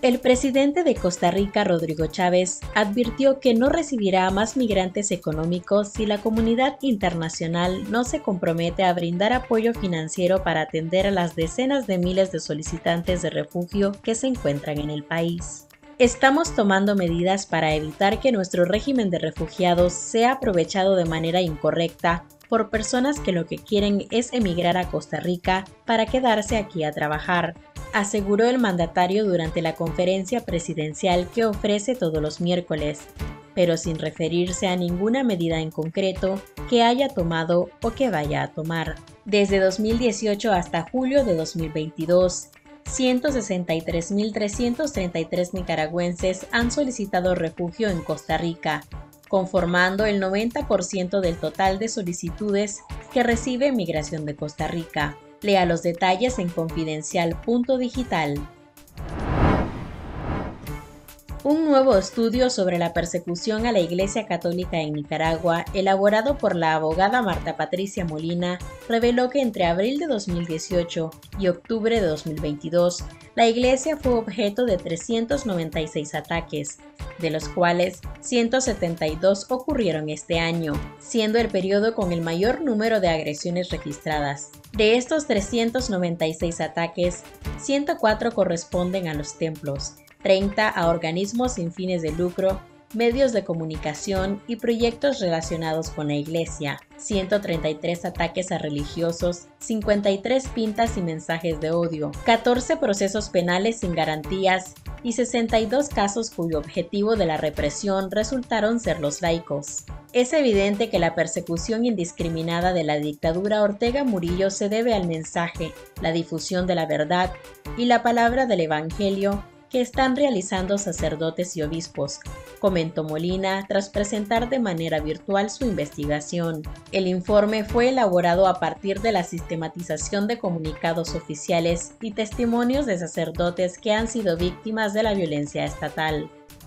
El presidente de Costa Rica, Rodrigo Chávez, advirtió que no recibirá a más migrantes económicos si la comunidad internacional no se compromete a brindar apoyo financiero para atender a las decenas de miles de solicitantes de refugio que se encuentran en el país. Estamos tomando medidas para evitar que nuestro régimen de refugiados sea aprovechado de manera incorrecta por personas que lo que quieren es emigrar a Costa Rica para quedarse aquí a trabajar, aseguró el mandatario durante la conferencia presidencial que ofrece todos los miércoles, pero sin referirse a ninguna medida en concreto que haya tomado o que vaya a tomar. Desde 2018 hasta julio de 2022, 163.333 nicaragüenses han solicitado refugio en Costa Rica, conformando el 90% del total de solicitudes que recibe Migración de Costa Rica. Lea los detalles en confidencial.digital. Un nuevo estudio sobre la persecución a la Iglesia Católica en Nicaragua, elaborado por la abogada Marta Patricia Molina, reveló que entre abril de 2018 y octubre de 2022, la Iglesia fue objeto de 396 ataques, de los cuales 172 ocurrieron este año, siendo el periodo con el mayor número de agresiones registradas. De estos 396 ataques, 104 corresponden a los templos, 30 a organismos sin fines de lucro, medios de comunicación y proyectos relacionados con la Iglesia, 133 ataques a religiosos, 53 pintas y mensajes de odio, 14 procesos penales sin garantías y 62 casos cuyo objetivo de la represión resultaron ser los laicos. Es evidente que la persecución indiscriminada de la dictadura Ortega Murillo se debe al mensaje, la difusión de la verdad y la palabra del Evangelio que están realizando sacerdotes y obispos, comentó Molina tras presentar de manera virtual su investigación. El informe fue elaborado a partir de la sistematización de comunicados oficiales y testimonios de sacerdotes que han sido víctimas de la violencia estatal.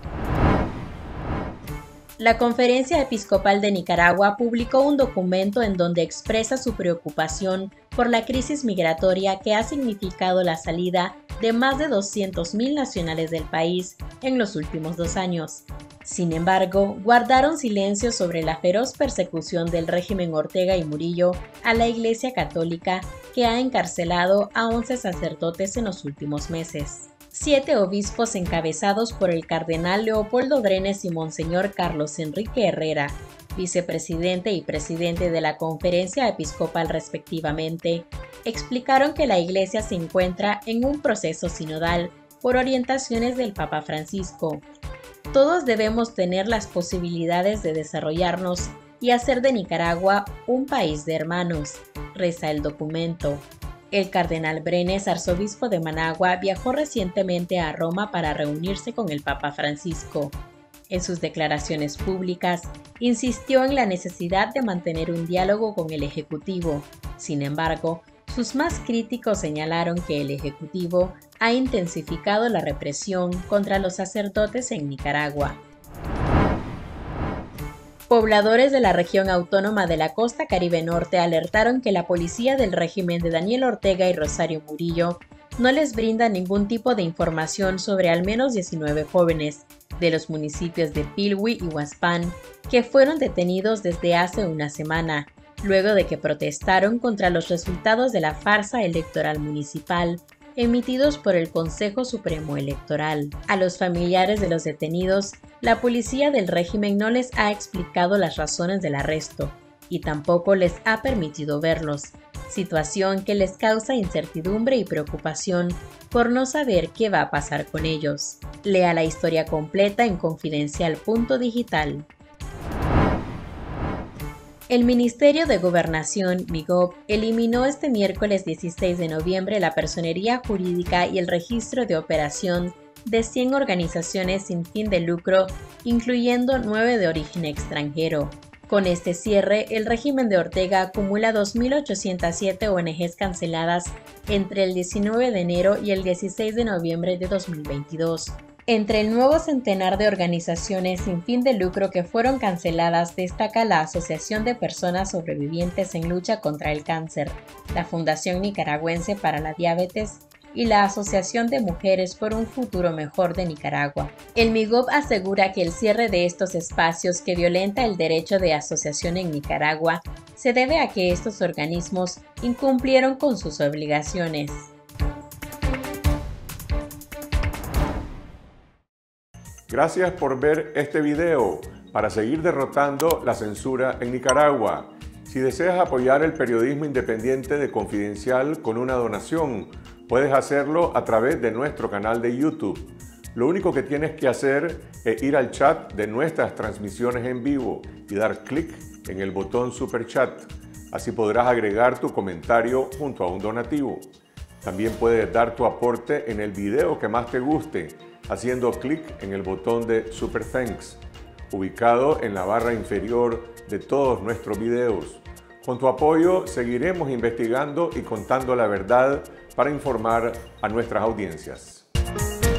La Conferencia Episcopal de Nicaragua publicó un documento en donde expresa su preocupación por la crisis migratoria que ha significado la salida de más de 200.000 nacionales del país en los últimos 2 años. Sin embargo, guardaron silencio sobre la feroz persecución del régimen Ortega y Murillo a la Iglesia Católica, que ha encarcelado a 11 sacerdotes en los últimos meses. 7 obispos encabezados por el cardenal Leopoldo Brenes y Monseñor Carlos Enrique Herrera, vicepresidente y presidente de la Conferencia Episcopal respectivamente, explicaron que la Iglesia se encuentra en un proceso sinodal por orientaciones del Papa Francisco. Todos debemos tener las posibilidades de desarrollarnos y hacer de Nicaragua un país de hermanos, reza el documento. El cardenal Brenes, arzobispo de Managua, viajó recientemente a Roma para reunirse con el Papa Francisco. En sus declaraciones públicas, insistió en la necesidad de mantener un diálogo con el Ejecutivo. Sin embargo, sus más críticos señalaron que el Ejecutivo ha intensificado la represión contra los sacerdotes en Nicaragua. Pobladores de la región autónoma de la Costa Caribe Norte alertaron que la policía del régimen de Daniel Ortega y Rosario Murillo no les brinda ningún tipo de información sobre al menos 19 jóvenes de los municipios de Pilhui y Huaspán que fueron detenidos desde hace una semana, luego de que protestaron contra los resultados de la farsa electoral municipal emitidos por el Consejo Supremo Electoral. A los familiares de los detenidos, la policía del régimen no les ha explicado las razones del arresto y tampoco les ha permitido verlos, situación que les causa incertidumbre y preocupación por no saber qué va a pasar con ellos. Lea la historia completa en confidencial.digital. El Ministerio de Gobernación, MIGOB, eliminó este miércoles 16 de noviembre la personería jurídica y el registro de operación de 100 organizaciones sin fin de lucro, incluyendo 9 de origen extranjero. Con este cierre, el régimen de Ortega acumula 2.807 ONGs canceladas entre el 19 de enero y el 16 de noviembre de 2022. Entre el nuevo centenar de organizaciones sin fin de lucro que fueron canceladas destaca la Asociación de Personas Sobrevivientes en Lucha contra el Cáncer, la Fundación Nicaragüense para la Diabetes, y la Asociación de Mujeres por un Futuro Mejor de Nicaragua. El MIGOB asegura que el cierre de estos espacios que violenta el derecho de asociación en Nicaragua se debe a que estos organismos incumplieron con sus obligaciones. Gracias por ver este video para seguir derrotando la censura en Nicaragua. Si deseas apoyar el periodismo independiente de Confidencial con una donación, puedes hacerlo a través de nuestro canal de YouTube. Lo único que tienes que hacer es ir al chat de nuestras transmisiones en vivo y dar clic en el botón Super Chat. Así podrás agregar tu comentario junto a un donativo. También puedes dar tu aporte en el video que más te guste, haciendo clic en el botón de Super Thanks, ubicado en la barra inferior de todos nuestros videos. Con tu apoyo seguiremos investigando y contando la verdad para informar a nuestras audiencias.